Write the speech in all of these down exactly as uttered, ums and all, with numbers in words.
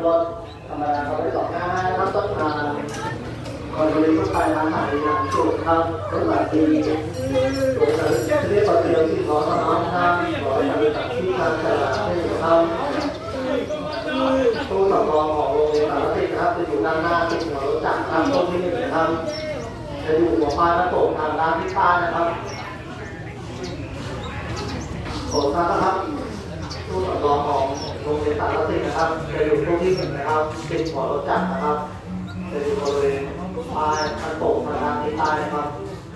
รถธรรมดาเขาไม่สองห้านะครับต้นทางคอนโดมิเนียมไปร้านอาหารอย่างสุดครับรถแบบดีโดยการเรียกว่าเดียวที่ขอสนองทางขอจากที่ทางตลาดให้ทำตู้สำรองของโรงเรียนสารสินนะครับจะอยู่ด้านหน้าติดหัวรถจักรครับต้นที่หนึ่งนะครับจะอยู่หัวพายพระโขงทางด้านที่ใต้นะครับโขงทางนะครับตู้สำรองของโรงเรียนสารสินนะครับจะอยู่ตู้ที่หนึ่งนะครับติดหัวรถจักรนะครับจะอยู่บริเวณปลายพระโขงทางด้านที่ใต้นะครับ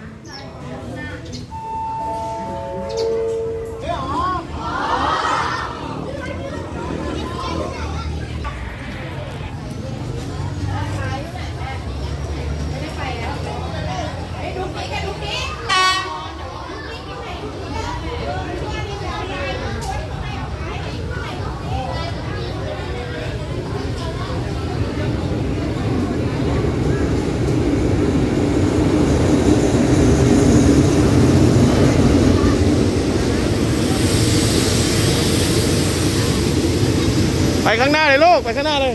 ไปข้างหน้าเลยลูกไปข้างหน้าเลย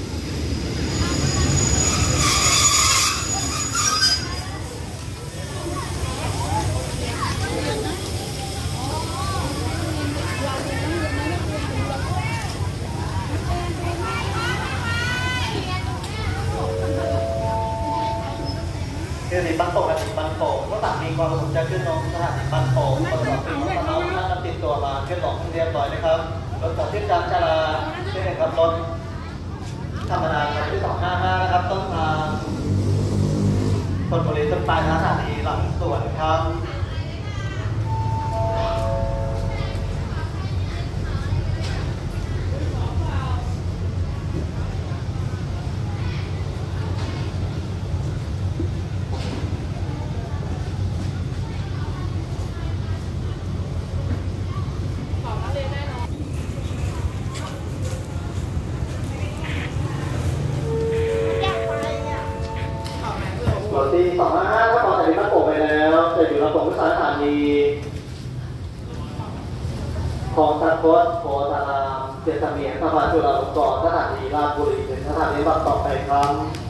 คือสถานีบางโป่งและสถานีบางโป่งก็ต่างมีความประสงค์จะขึ้นลงสถานีบางโป่งประกอบสิ่งของเราท่านติดตัวมาขึ้นลงเรียบร้อยนะครับรถจากที่การจราที่ไหนครับรถธรรมดาครับที่สองห้าห้านะครับต้นทางคนบริสุทธิ์ปลายสถานีหลังสวนครับรถที่สองห้าห้าถ้าต่อจากนี้ตั้งโป่งไปแล้วจะอยู่ระบบวิสาสถานีคลองตะคดโพธารามเจษเมียนสะพานจุฬาลงกรณ์สถานีราชบุรีเป็นสถานีบัสต่อไปครับ